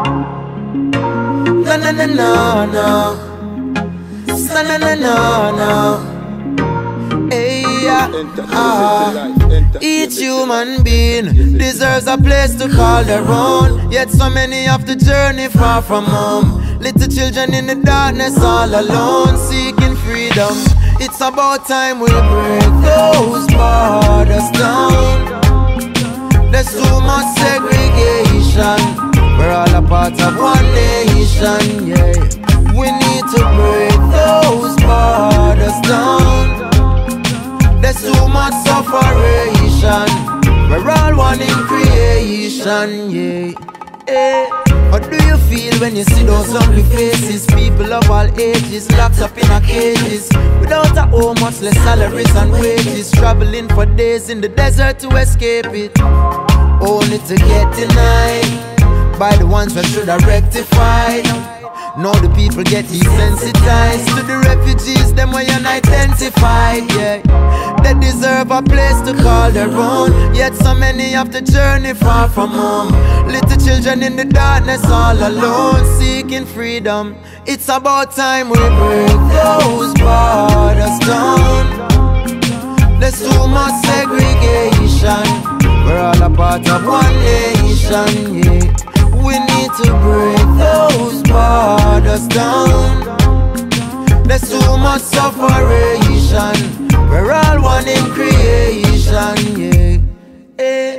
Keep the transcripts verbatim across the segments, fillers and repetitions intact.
No, no, no, no, no. No, no, no, no, no. Hey, yeah. Ah. Each human being deserves a place to call their own. Yet so many have to journey far from home. Little children in the darkness all alone, seeking freedom. It's about time we break those borders down. There's too much segregation. We're all a part of one nation, yeah. We need to break those borders down. There's too much separation. We're all one in creation, yeah. Hey. How do you feel when you see those ugly faces? People of all ages locked up in a cages, without a home, much less salaries and wages, traveling for days in the desert to escape it, only to get denied by the ones that should have rectified. Now the people get desensitized to the refugees, them way unidentified, yeah. They deserve a place to call their own, yet so many have to journey far from home. Little children in the darkness all alone, seeking freedom. It's about time we break those borders down. There's too much segregation. We're all a part of one nation, yeah. We need to break those borders down. There's too much separation. We're all one in creation, yeah. Hey.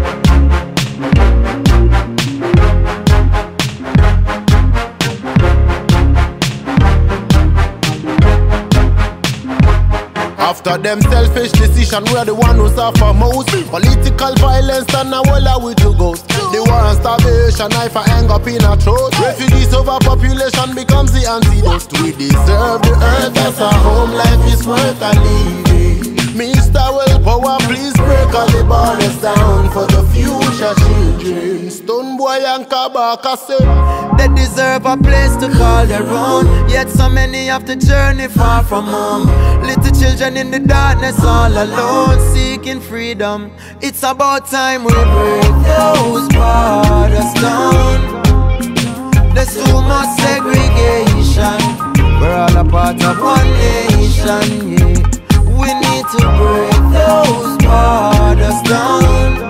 After them selfish decision, we're the one who suffer most. Political violence and now all are we to ghost. The war and starvation, knife and hang up in our throat. Refugees overpopulation becomes the antidote. We deserve the earth as a home, life is worth a living. Mister Willpower, please break all the borders down for the future children. STONEBWOY and KABAKA say they deserve a place to call their own, yet so many have to journey far from home. Little children in the darkness all alone, seeking freedom. It's about time we break those borders down. There's too much segregation. We're all a part of one nation, yeah. We need to break those borders down.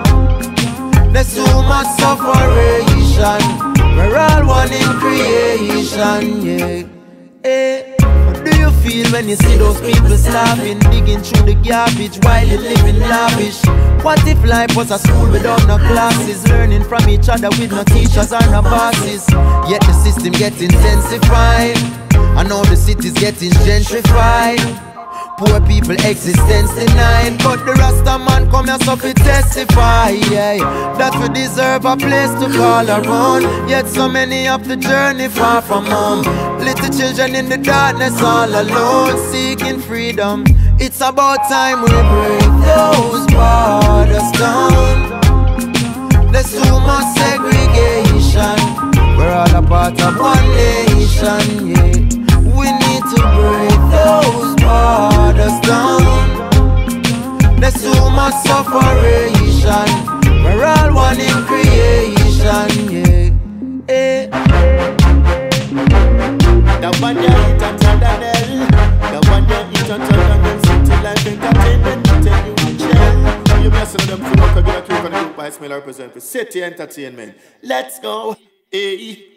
There's too much separation. We're all one in creation, yeah. Hey. How do you feel when you see those people starving, digging through the garbage while you living lavish? What if life was a school without no classes, learning from each other with no teachers or no bosses? Yet the system gets intensified, and now the city's getting gentrified. Poor people existence denied, but the Rasta man come here so fi testify, yeah, that we deserve a place to call our own. Yet so many have to journey far from home. Little children in the darkness all alone, seeking freedom. It's about time we break those borders down. There's too much segregation. We're all a part of one nation, yeah. We need to break those borders down. There's too much separation. We're all one in creation, yeah. Hey. The one day it and Tadadel. The one day it and Tadadel. City life entertainment. Tell you which hell. You messing with them for no. Cause you keep on the group by smell represent for City Entertainment. Let's go. Hey.